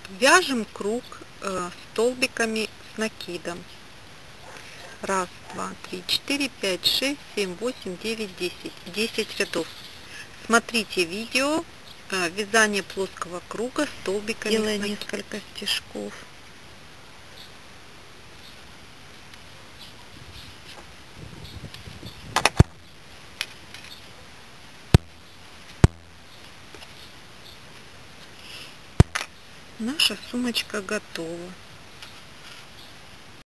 Вяжем круг столбиками с накидом. 1, 2, 3, 4, 5, 6, 7, 8, 9, 10. 10 рядов. Смотрите видео вязание плоского круга столбиками. Делаю несколько стежков. Наша сумочка готова.